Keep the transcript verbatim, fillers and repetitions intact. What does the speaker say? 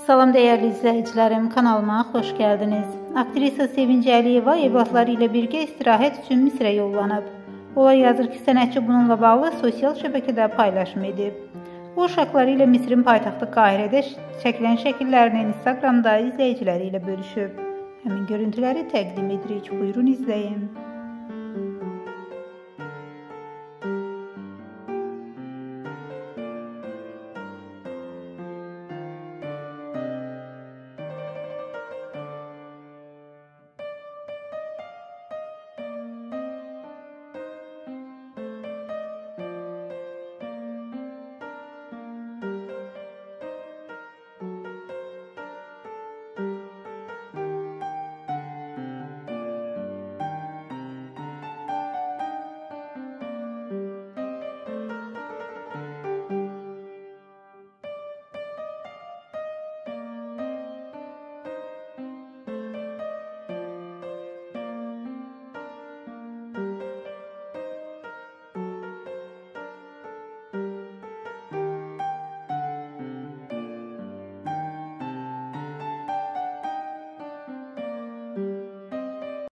Salam dəyərli izləyicilərim, kanalıma xoş gəldiniz. Aktrisa Sevinc Əliyeva evlatları ilə birgə istirahət üçün Misrə yollanıb. Olay yazır ki, sənətçi bununla bağlı sosial şəbəkədə paylaşım edib. O, uşaqları ilə Misrin paytaxtı Qahirədə çəkilən şəkillərini Instagramda izləyiciləri ilə bölüşüb. Həmin görüntüləri təqdim edirik. Buyurun izləyin.